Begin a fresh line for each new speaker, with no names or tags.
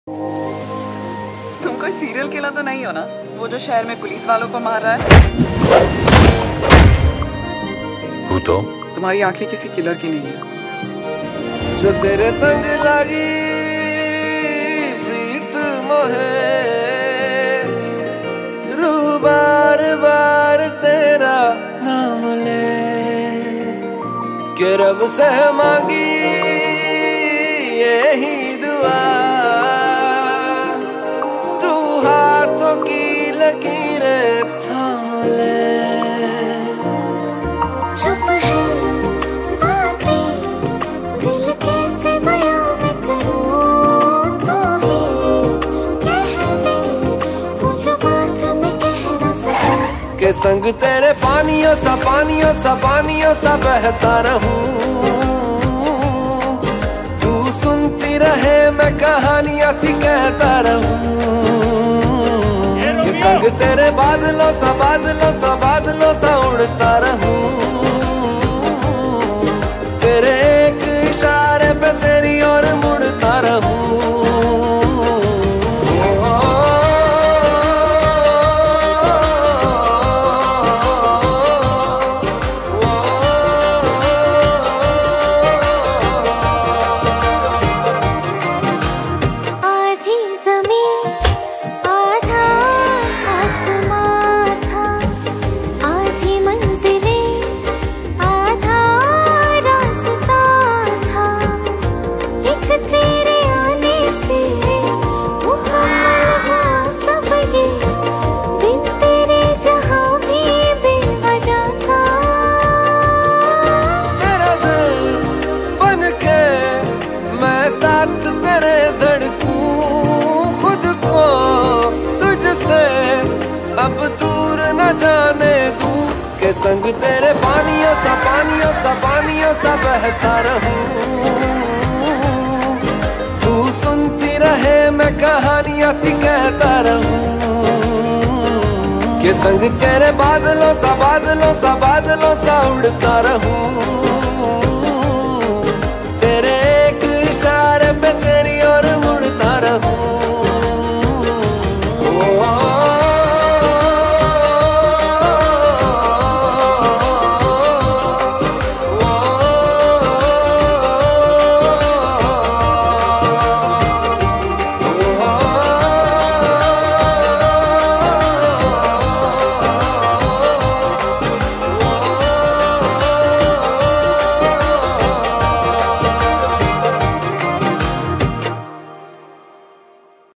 तुम कोई serial killer तो नहीं हो ना, वो जो शहर में पुलिस वालों को मार रहा है?
हूँ तो
तुम्हारी आंखें किसी किलर की नहीं है।
जो तेरे संग लगी प्रीत मोहे, रू बार बार तेरा नाम ले के रब से मांगी यही दुआ, तू हाथों की लकीरें थाम ले।
चुप है बातें दिल कैसे बयां मैं करूं, तो ही कह दे वो जो बात मैं कह ना सकूं।
के संग तेरे पानियों सा बहता रहूं, तू सुनती रहे मैं कहानियां सी कहता रहूं। के संग तेरे बादलों सा उड़ता रहूं, तेरे एक इशारे पे तेरी ओर मुड़ता रहूं। साथ तेरे धड़कूं खुद को तुझसे अब दूर न जाने दूं। के संग तेरे पानियों सा बहता रहूं, तू सुनती रहे मैं कहानियां सी कहता रहूं। के संग तेरे बादलों सा उड़ता रहूं, तेरे एक इशारे पे तेरी ओर मुड़ता